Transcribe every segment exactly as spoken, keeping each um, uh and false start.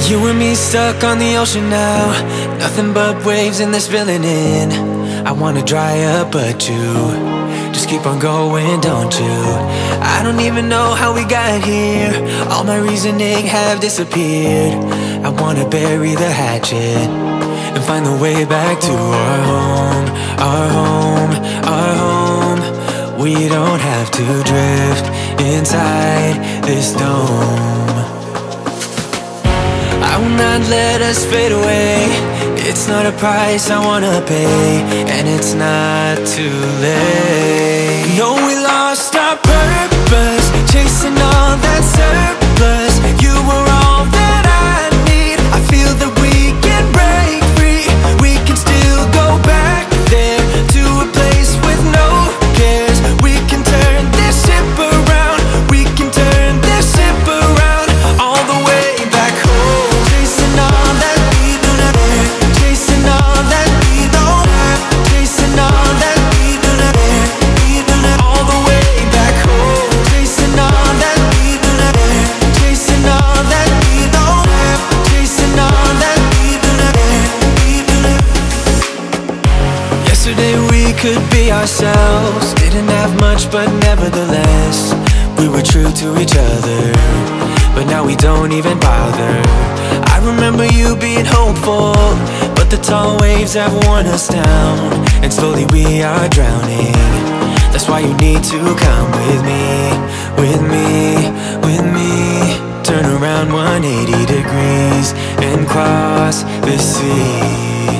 You and me stuck on the ocean now, nothing but waves and this filling in. I wanna dry up but you just keep on going, don't you? I don't even know how we got here, all my reasoning have disappeared. I wanna bury the hatchet and find the way back to our home, our home, our home. We don't have to drift inside this dome. I will not let us fade away. It's not a price I wanna pay, and it's not too late. No, we lost our purpose, chasing all that surplus. You were all that I need. I feel that we can break free. We can still go back there to a place with no cares. We can turn this ship around. We can turn this ship around all the way back home. Chasing all that we don't have, chasing all that we don't have, chasing all that we don't have, we don't have all the way back home. Chasing all that we don't have, chasing all that we don't have, chasing all that we don't have, we don't have. Yesterday we could be ourselves, didn't have much but nevertheless we were true to each other, but now we don't even bother. I remember you being hopeful, but the tall waves have worn us down, and slowly we are drowning. That's why you need to come with me, with me, with me. Turn around one hundred eighty degrees and cross the sea.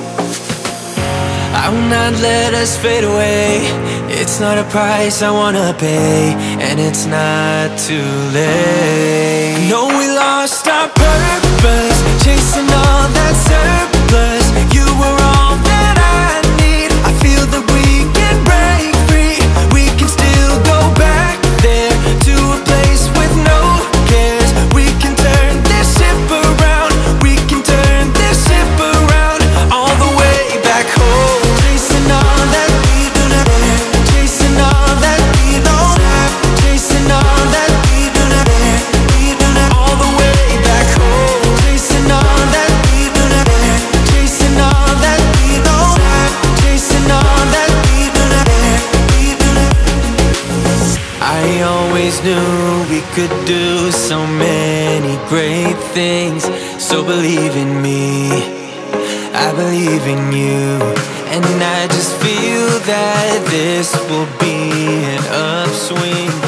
I will not let us fade away. It's not a price I wanna pay, and it's not too late. No, we lost our purpose, chasing all that surplus. You were all that I need. I feel that we can break free. We can still go back there to a place with no cares. We can turn this ship around. We can turn this ship around all the way back home. Chasing all that we don't have, chasing all that we don't have, chasing all that we don't have, we don't have all the way back home. Chasing all that we don't have, chasing all that we don't have, chasing all that we don't have, we don't have. I always knew we could do so many great things, so believe in me, I believe in you. And I just feel that this will be an upswing.